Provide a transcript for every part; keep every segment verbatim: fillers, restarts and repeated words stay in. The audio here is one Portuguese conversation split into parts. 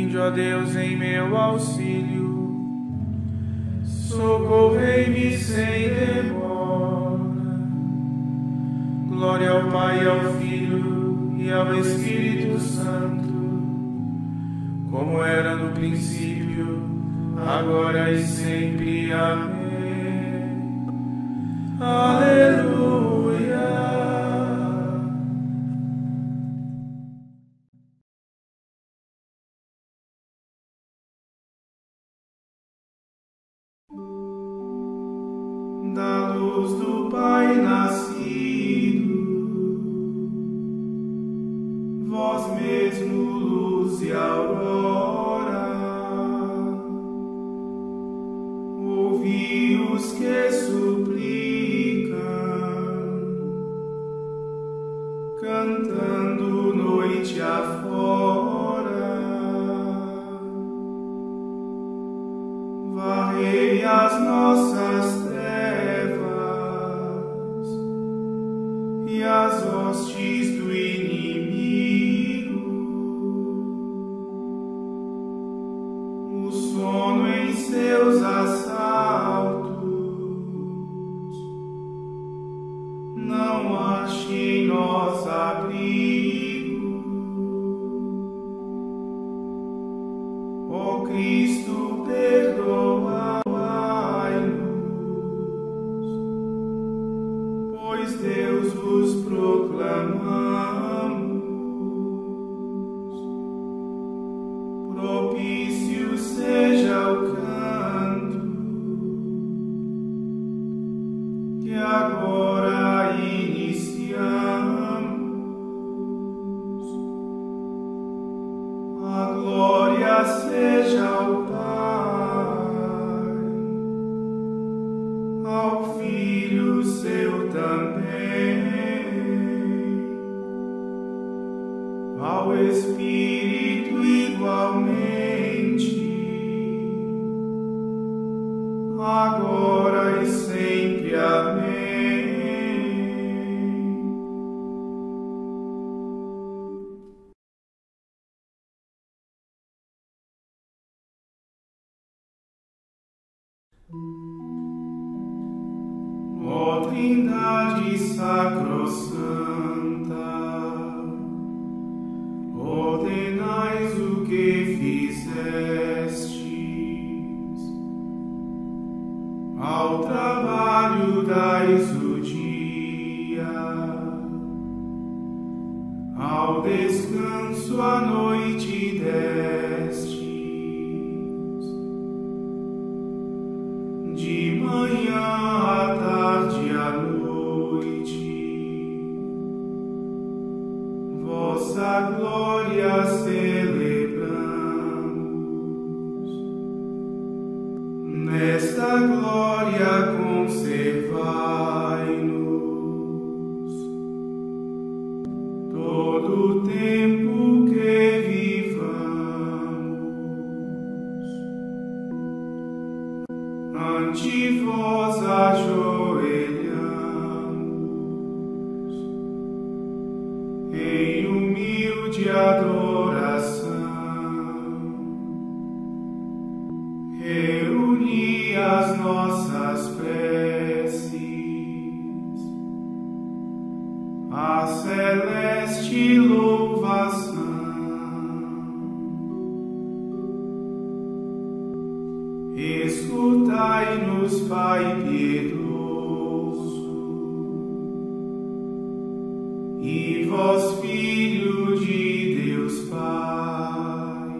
Vinde, ó Deus, em meu auxílio, socorrei-me sem demora. Glória ao Pai, ao Filho e ao Espírito Santo, como era no princípio, agora e sempre. Amém. Aleluia. Da luz do Pai nascido, vós mesmo luz e aurora, ouvi os que suplicam, cantando noite afora. Varrei as nossas trevas e as hostes do inimigo, o sono em seus assaltos não ache em nós abrigo. Ó Cristo, perdoai-nos, pois Deus vos proclamamos. Propício seja o canto que agora iniciamos. A glória seja ao Pai, ao Filho seu também, ao Espírito igualmente, agora e sempre. Amém. Ó Trindade sacrossanta, ordenais o que fizestes, ao trabalho dais o dia, ao descanso a noite destes. De manhã à tarde à noite, vossa glória celebramos. Nesta glória conservai-nos todo o tempo que vivamos. Ante vós ajoelhamos em humilde adoração. Reuni as nossas preces à celeste louvação. Escutai-nos, Pai piedoso, e vós, Filho de Deus Pai,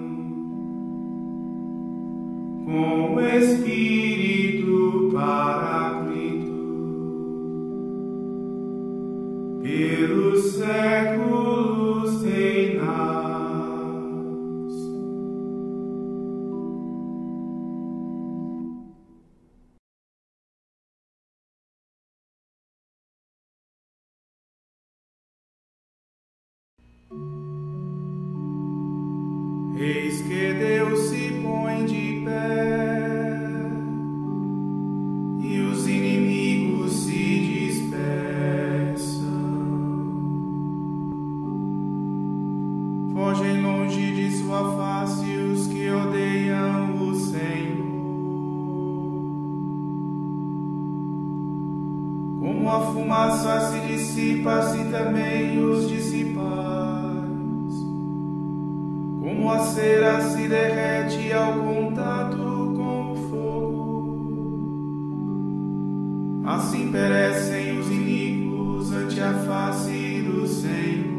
com o Espírito Paráclito, pelos séculos reinais. Eis que Deus se põe de pé e os inimigos se dispersam. Fogem longe de sua face os Como a fumaça se dissipa, assim também os dissipais. Como a cera se derrete ao contato com o fogo, assim perecem os iníquos ante a face do Senhor.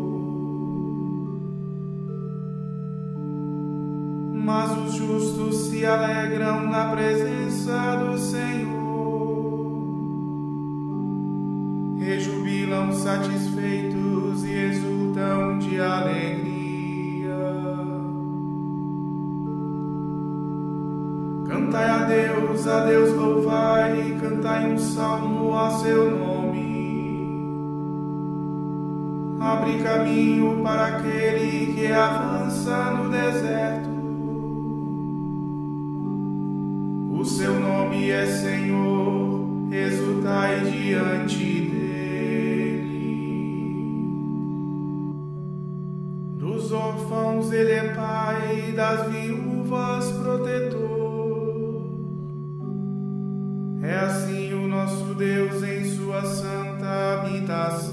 Mas os justos se alegram na presença do Senhor, rejubilam satisfeitos e exultam de alegria. Cantai a Deus, a Deus louvai, cantai um salmo a seu nome. Abre caminho para aquele que avança no deserto. O seu nome é Senhor, exultai diante dele. Dos órfãos ele é pai, das viúvas protetor. É assim o nosso Deus em sua santa habitação.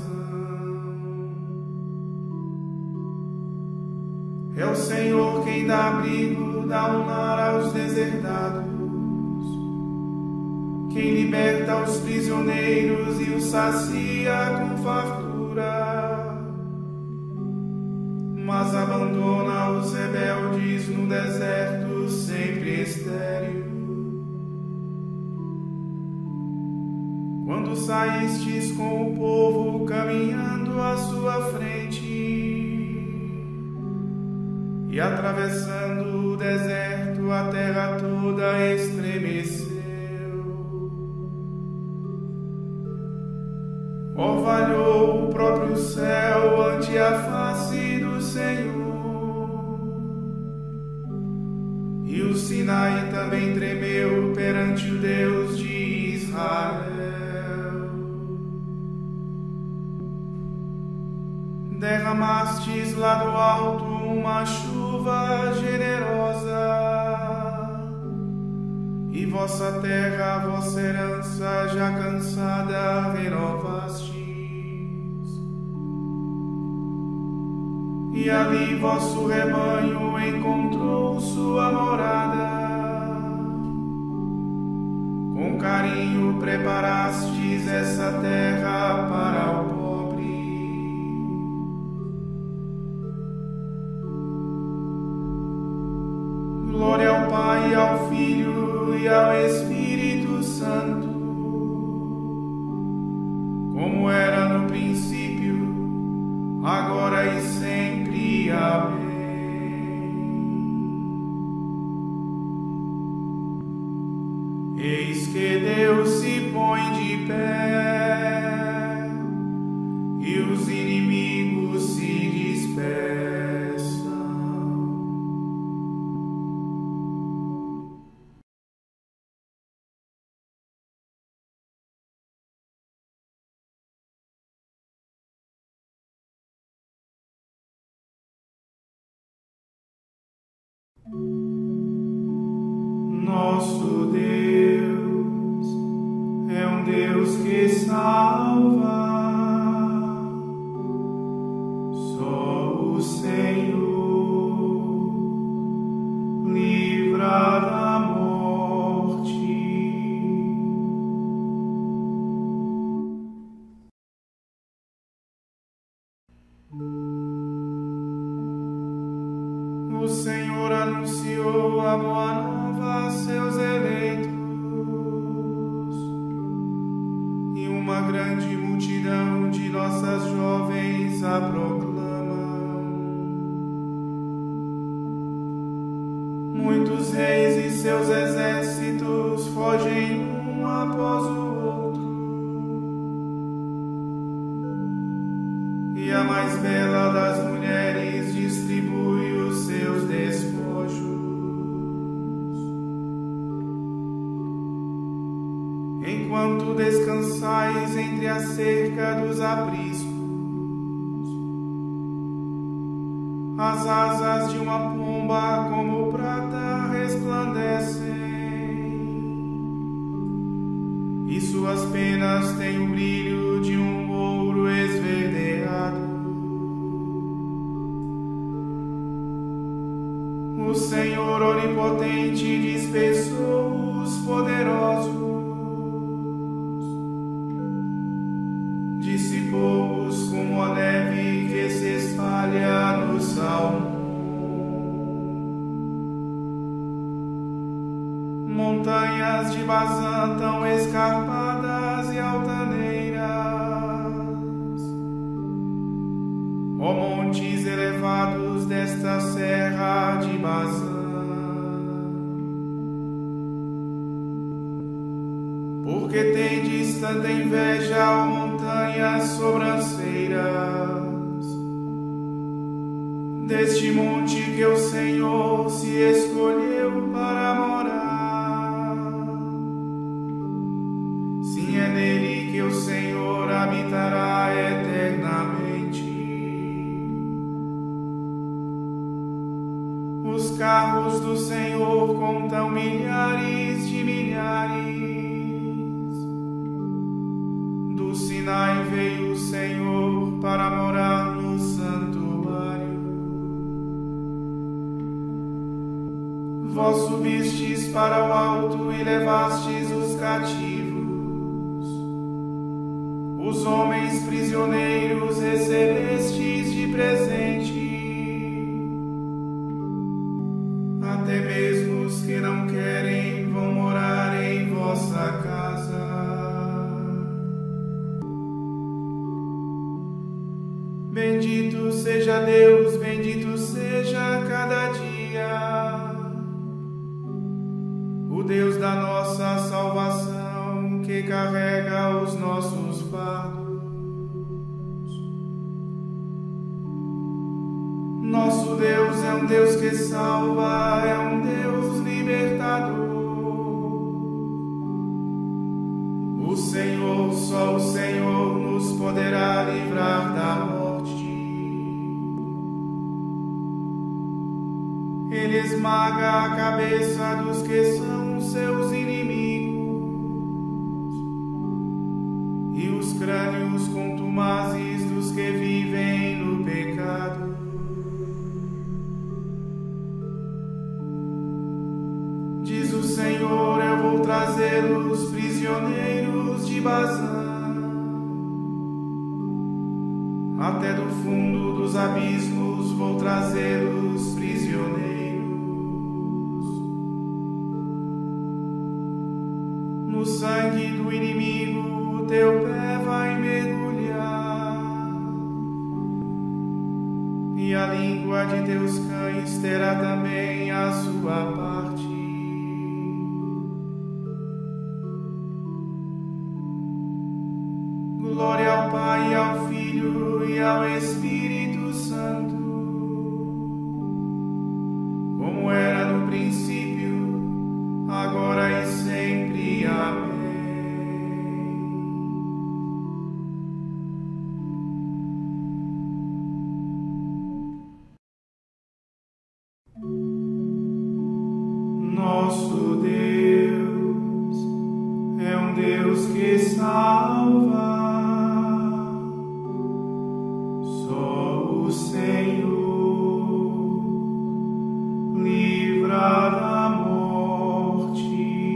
É o Senhor quem dá abrigo, dá um lar aos deserdados, quem liberta os prisioneiros e os sacia com fartura, mas abandona os rebeldes no deserto sempre estéril. Quando saístes com o povo caminhando à sua frente e atravessando o deserto, a terra toda estremeceu. Orvalhou o próprio céu ante a face do Senhor, e o Sinai também tremeu perante o Deus de Israel. Derramastes lá do alto uma chuva generosa, e vossa terra, a vossa herança, já cansada, renovastes. E ali vosso rebanho encontrou sua morada. Com carinho preparastes essa terra para o pobre. Glória ao Pai, ao Filho e ao Espírito Santo, como era no princípio, agora e sempre. Amém. Eis que Deus se põe de pé e os inimigos se dispersam. Nosso Deus é um Deus que salva, só o Senhor livra da morte. O Senhor anunciou a boa nova a seus eleitos, e uma grande multidão de nossas jovens a proclamam. Muitos reis e seus exércitos fogem um após o outro, e a mais bela das mulheres distribui os seus despojos. Enquanto descansais entre a cerca dos apriscos, as asas de uma pomba como prata resplandecem, e suas suas penas têm o brilho de um ouro esverdeado. O Senhor onipotente dispersou os poderosos, dissipou-os como a neve que se espalha no salmo. Montanhas de Bazã tão escarpadas e altaneiras, ó montes elevados desta serra de Bazã, porque tendes tanta inveja, ó montanhas sobranceiras, deste monte que o Senhor se escolheu para morar. Sim, é nele que o Senhor habitará eternamente. Os carros do Senhor contam milhares de milhares. Do Sinai veio o Senhor para morar no santuário. Vós subistes para o alto e levastes os cativos. Os homens prisioneiros recebestes de presente. Até mesmo os que não querem vão morar em vossa casa. Bendito seja Deus, bendito seja cada dia, o Deus da nossa salvação, que carrega os nossos fardos. Nosso Deus é um Deus que salva, é um Deus libertador. O Senhor, só o Senhor nos poderá livrar da morte. Ele esmaga a cabeça dos que são seus inimigos e os crânios contumazes dos que vivem no pecado. Diz o Senhor: eu vou trazer os prisioneiros de Bazã, até do fundo dos abismos vou trazer os prisioneiros. No sangue do inimigo o teu pé vai mergulhar, e a língua de teus cães terá também a sua parte. Glória ao Pai, ao Filho e ao Espírito Santo, como era no princípio, agora e sempre. Amém. Nosso Deus é um Deus que salva. O Senhor livra da morte.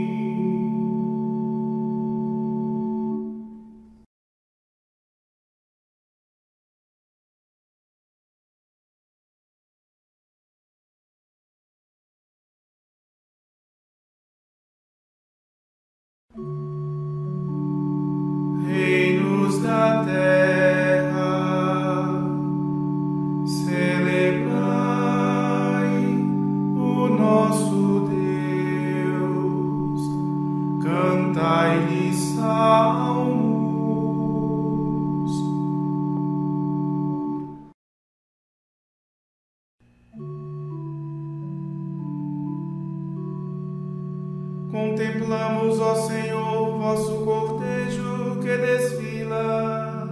Reinos da terra, nosso Deus, cantai-lhe salmos. Contemplamos, ó Senhor, vosso cortejo que desfila.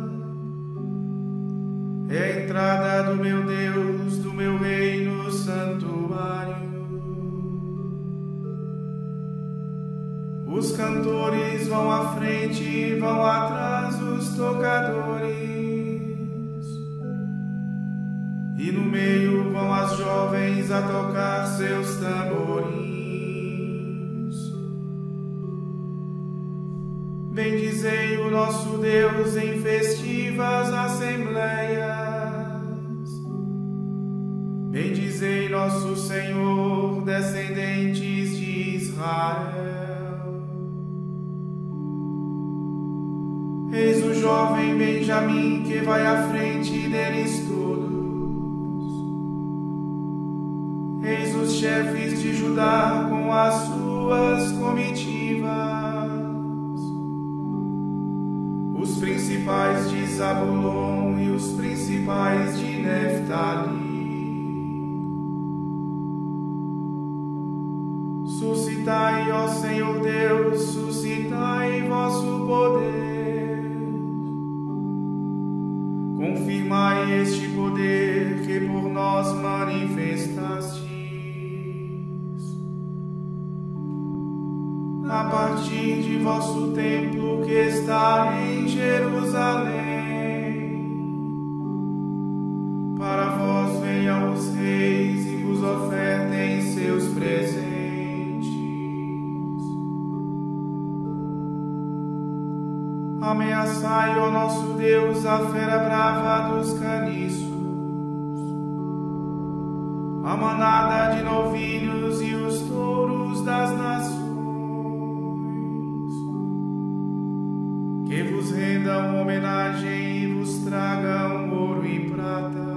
É a entrada do meu Deus, do meu reino santuário. Os cantores vão à frente e vão atrás dos tocadores. E no meio vão as jovens a tocar seus tamborins. Bendizei o nosso Deus em festivas assembleias. Bendizei nosso Senhor, descendentes de Israel. Eis o jovem Benjamim que vai à frente deles todos. Eis os chefes de Judá com as suas comitivas. Os principais de Zabulon e os principais de Neftali. Suscitai, ó Senhor Deus, suscitai vosso poder. Confirmai este poder que por nós manifestastes. A partir de vosso templo que está em Jerusalém, para vós venham os reis e vos ofertem seus presentes. Ameaçai, ó nosso Deus, a fera brava dos caniços, a manada de novilhos e os touros das nações, que vos rendam homenagem e vos tragam ouro e prata.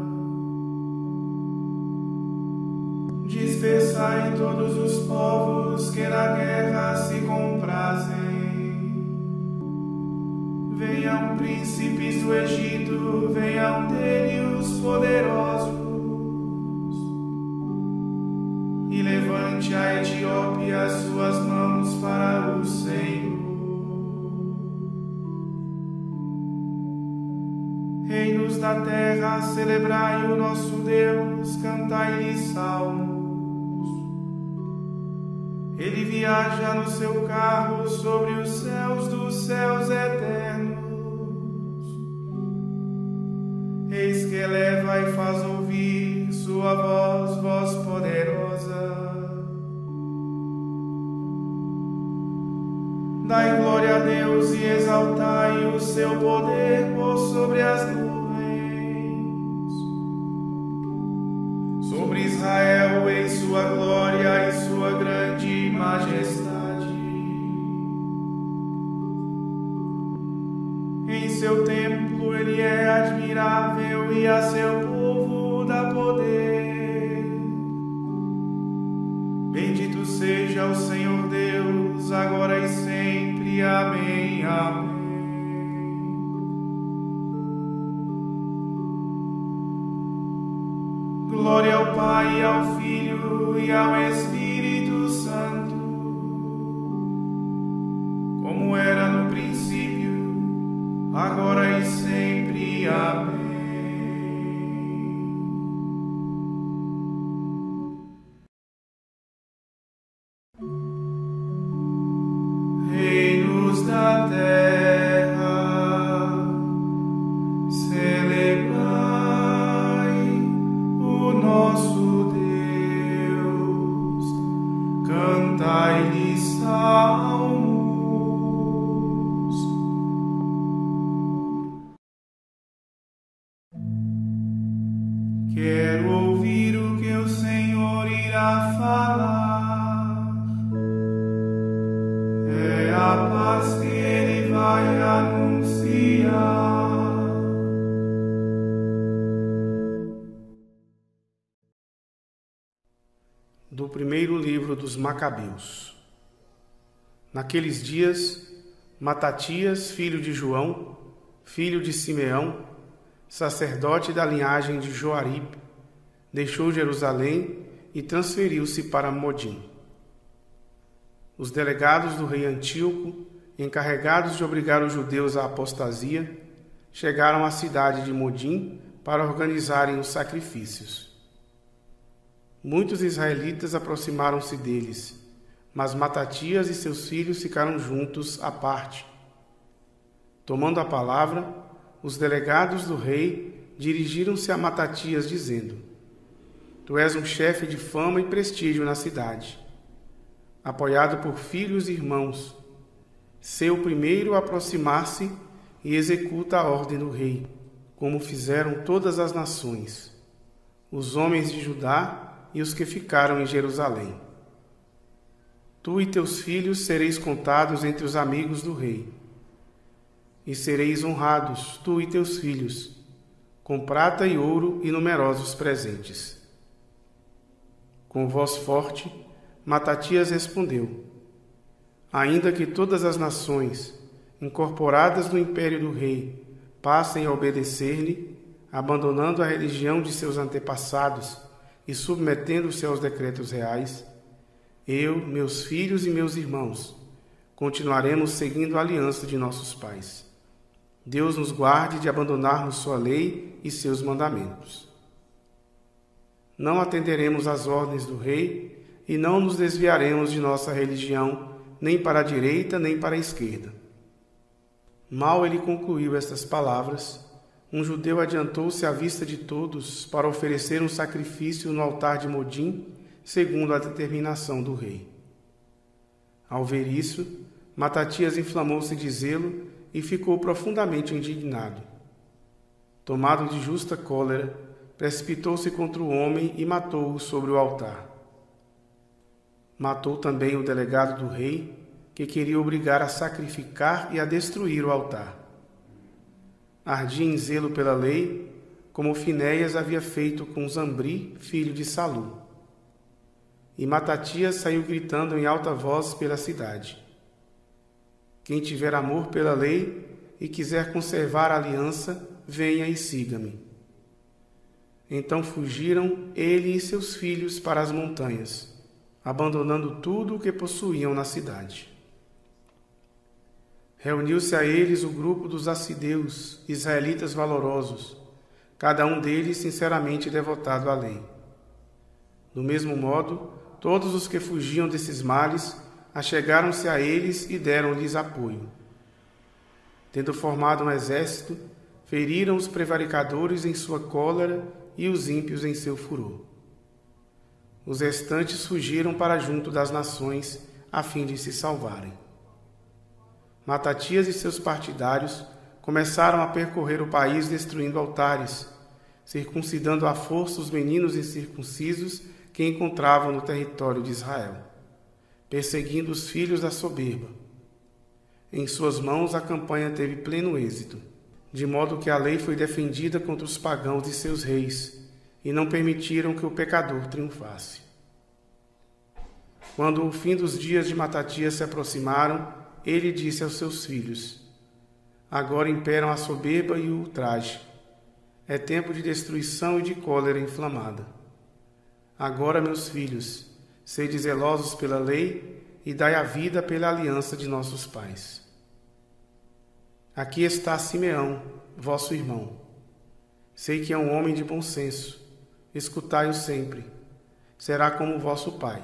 Dispersai todos os povos que na guerra se comprazem. Venham príncipes do Egito, venham dele os poderosos, e levante a Etiópia suas mãos para o Senhor. Reinos da terra, celebrai o nosso Deus, cantai-lhe salmos. Ele viaja no seu carro sobre os céus dos céus eternos. Eis que eleva e faz ouvir sua voz, voz poderosa. Dai glória a Deus e exaltai o seu poder por sobre as nuvens. Sobre Israel em sua glória e sua grande majestade. Em seu templo ele é admirável e a seu povo dá poder. Bendito seja o Senhor Deus, agora e sempre. Amém, amém. Glória ao Pai, ao Filho e ao Espírito Santo, como era no princípio, agora e sempre. Amém. Reinos da terra, celebrai o nosso Deus, cantai-lhe salmos. Quero ouvir o que o Senhor irá falar. É a paz que Ele vai anunciar. Do primeiro livro dos Macabeus. Naqueles dias, Matatias, filho de João, filho de Simeão, sacerdote da linhagem de Joaribe, deixou Jerusalém e transferiu-se para Modim. Os delegados do rei Antíoco, encarregados de obrigar os judeus à apostasia, chegaram à cidade de Modim para organizarem os sacrifícios. Muitos israelitas aproximaram-se deles, Mas Matatias e seus filhos ficaram juntos à parte. Tomando a palavra, os delegados do rei dirigiram-se a Matatias, dizendo: Tu és um chefe de fama e prestígio na cidade, apoiado por filhos e irmãos. Sê o primeiro a aproximar-se e executa a ordem do rei, como fizeram todas as nações, os homens de Judá e os que ficaram em Jerusalém. Tu e teus filhos sereis contados entre os amigos do rei, e sereis honrados, tu e teus filhos, com prata e ouro e numerosos presentes. Com voz forte, Matatias respondeu: Ainda que todas as nações, incorporadas no império do rei, passem a obedecer-lhe, abandonando a religião de seus antepassados e submetendo-se aos decretos reais, eu, meus filhos e meus irmãos, continuaremos seguindo a aliança de nossos pais. Deus nos guarde de abandonarmos sua lei e seus mandamentos. Não atenderemos às ordens do rei e não nos desviaremos de nossa religião, nem para a direita nem para a esquerda. Mal ele concluiu estas palavras, um judeu adiantou-se à vista de todos para oferecer um sacrifício no altar de Modim, segundo a determinação do rei. Ao ver isso, Matatias inflamou-se de zelo e ficou profundamente indignado. Tomado de justa cólera, precipitou-se contra o homem e matou-o sobre o altar. Matou também o delegado do rei, que queria obrigar a sacrificar e a destruir o altar. Ardia em zelo pela lei, como Finéias havia feito com Zambri, filho de Salu. E Matatias saiu gritando em alta voz pela cidade: Quem tiver amor pela lei e quiser conservar a aliança, venha e siga-me. Então fugiram ele e seus filhos para as montanhas, abandonando tudo o que possuíam na cidade. Reuniu-se a eles o grupo dos assideus, israelitas valorosos, cada um deles sinceramente devotado à lei. Do mesmo modo, todos os que fugiam desses males achegaram-se a eles e deram-lhes apoio. Tendo formado um exército, feriram os prevaricadores em sua cólera e os ímpios em seu furor. Os restantes fugiram para junto das nações, a fim de se salvarem. Matatias e seus partidários começaram a percorrer o país destruindo altares, circuncidando à força os meninos incircuncisos que encontravam no território de Israel, perseguindo os filhos da soberba. Em suas mãos a campanha teve pleno êxito, de modo que a lei foi defendida contra os pagãos e seus reis, e não permitiram que o pecador triunfasse. Quando o fim dos dias de Matatias se aproximaram, ele disse aos seus filhos: Agora imperam a soberba e o ultraje. É tempo de destruição e de cólera inflamada. Agora, meus filhos, sede zelosos pela lei e dai a vida pela aliança de nossos pais. Aqui está Simeão, vosso irmão. Sei que é um homem de bom senso. Escutai-o sempre. Será como vosso pai.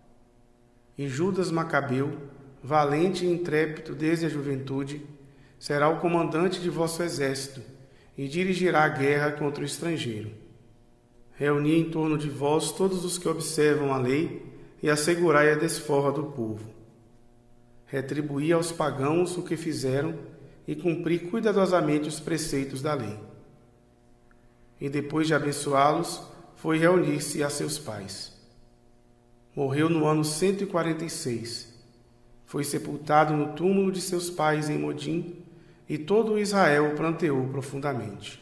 E Judas Macabeu, valente e intrépido desde a juventude, será o comandante de vosso exército e dirigirá a guerra contra o estrangeiro. Reuni em torno de vós todos os que observam a lei e assegurai a desforra do povo. Retribuí aos pagãos o que fizeram e cumpri cuidadosamente os preceitos da lei. E depois de abençoá-los, foi reunir-se a seus pais. Morreu no ano cento e quarenta e seis. Foi sepultado no túmulo de seus pais em Modim, e todo o Israel o pranteou profundamente.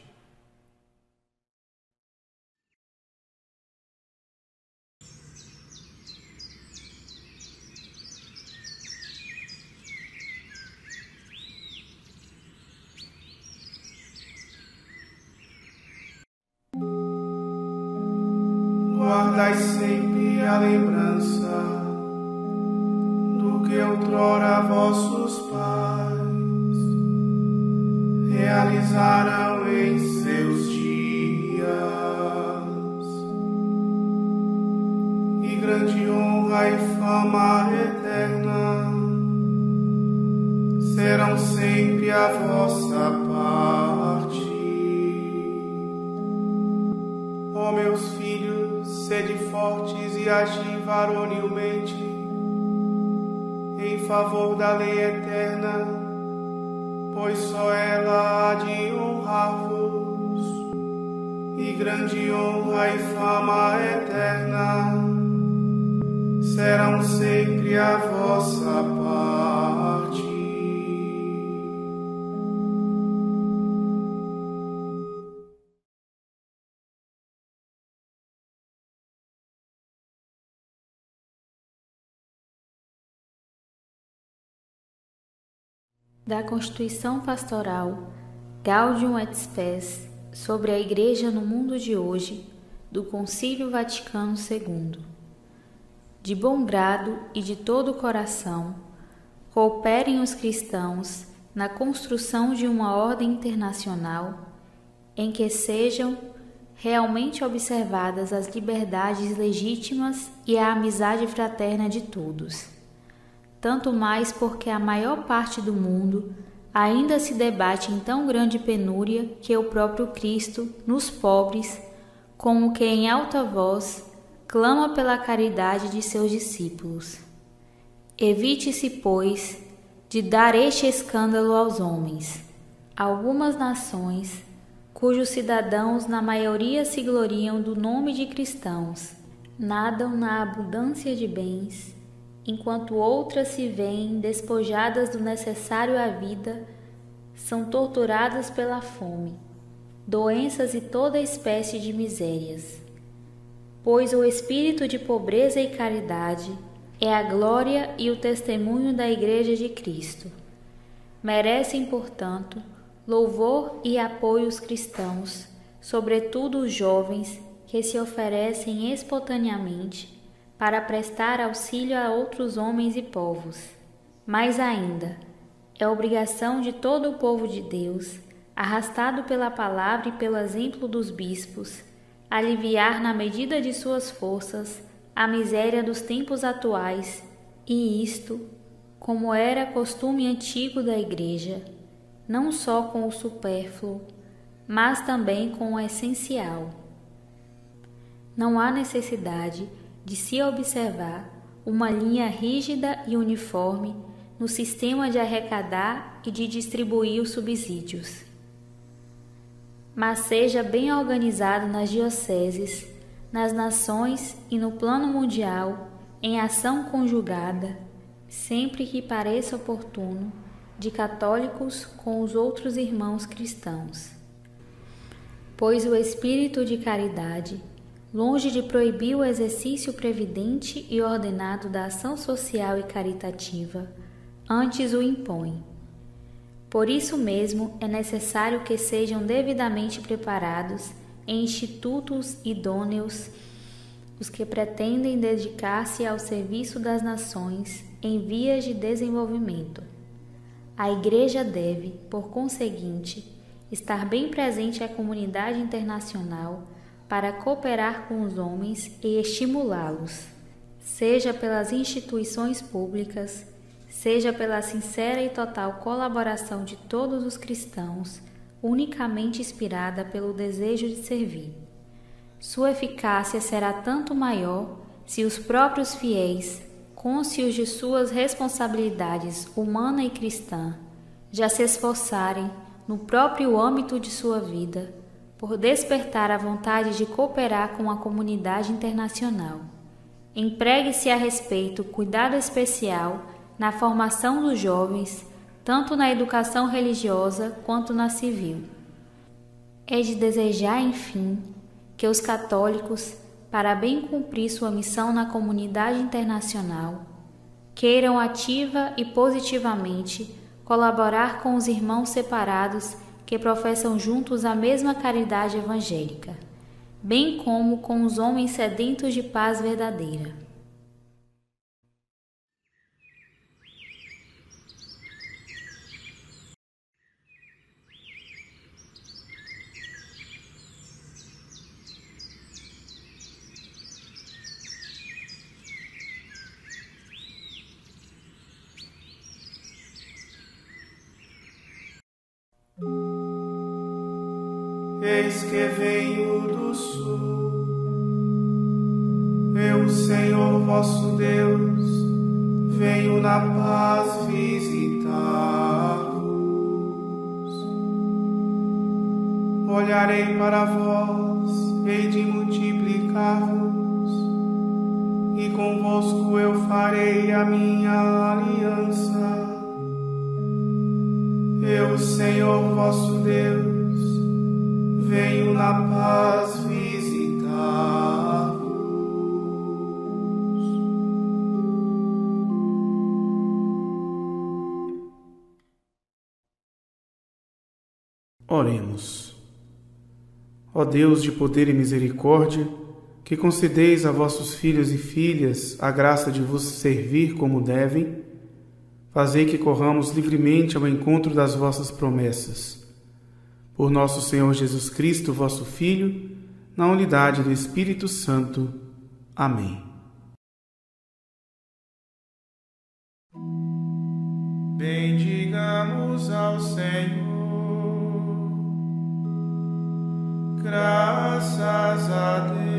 Guardai sempre a lembrança do que outrora vossos pais realizaram em seus dias, e grande honra e fama eterna serão sempre a vossa parte. Ó meus filhos, sede fortes e agi varonilmente em favor da lei eterna, pois só ela há de honrar-vos, e grande honra e fama eterna serão sempre a vossa parte. Da Constituição Pastoral Gaudium et Spes sobre a Igreja no mundo de hoje, do Concílio Vaticano segundo. De bom grado e de todo o coração, cooperem os cristãos na construção de uma ordem internacional em que sejam realmente observadas as liberdades legítimas e a amizade fraterna de todos. Tanto mais porque a maior parte do mundo ainda se debate em tão grande penúria que o próprio Cristo, nos pobres, como que em alta voz, clama pela caridade de seus discípulos. Evite-se, pois, de dar este escândalo aos homens. Algumas nações, cujos cidadãos na maioria se gloriam do nome de cristãos, nadam na abundância de bens, enquanto outras se veem despojadas do necessário à vida, são torturadas pela fome, doenças e toda espécie de misérias. Pois o espírito de pobreza e caridade é a glória e o testemunho da Igreja de Cristo. Merecem, portanto, louvor e apoio os cristãos, sobretudo os jovens que se oferecem espontaneamente para prestar auxílio a outros homens e povos. Mais ainda, é obrigação de todo o povo de Deus, arrastado pela palavra e pelo exemplo dos bispos, aliviar na medida de suas forças a miséria dos tempos atuais, e isto, como era costume antigo da Igreja, não só com o supérfluo, mas também com o essencial. Não há necessidade de se observar uma linha rígida e uniforme no sistema de arrecadar e de distribuir os subsídios, mas seja bem organizado nas dioceses, nas nações e no plano mundial, em ação conjugada, sempre que pareça oportuno, de católicos com os outros irmãos cristãos. Pois o espírito de caridade, longe de proibir o exercício previdente e ordenado da ação social e caritativa, antes o impõe. Por isso mesmo é necessário que sejam devidamente preparados em institutos idôneos os que pretendem dedicar-se ao serviço das nações em vias de desenvolvimento. A Igreja deve, por conseguinte, estar bem presente à comunidade internacional para cooperar com os homens e estimulá-los, seja pelas instituições públicas, seja pela sincera e total colaboração de todos os cristãos, unicamente inspirada pelo desejo de servir. Sua eficácia será tanto maior se os próprios fiéis, cônscios de suas responsabilidades humana e cristã, já se esforçarem, no próprio âmbito de sua vida, por despertar a vontade de cooperar com a comunidade internacional. Empregue-se a respeito cuidado especial na formação dos jovens, tanto na educação religiosa quanto na civil. É de desejar, enfim, que os católicos, para bem cumprir sua missão na comunidade internacional, queiram ativa e positivamente colaborar com os irmãos separados que professam juntos a mesma caridade evangélica, bem como com os homens sedentos de paz verdadeira. eis que venho do sul. Eu, Senhor vosso Deus, venho na paz visitar-vos. Olharei para vós, hei de multiplicar-vos, e convosco eu farei a minha aliança. Eu, Senhor vosso Deus, venho na paz visitar-vos. Oremos. Ó Deus de poder e misericórdia, que concedeis a vossos filhos e filhas a graça de vos servir como devem, fazei que corramos livremente ao encontro das vossas promessas. Por nosso Senhor Jesus Cristo, vosso Filho, na unidade do Espírito Santo. Amém. Bendigamos ao Senhor. Graças a Deus.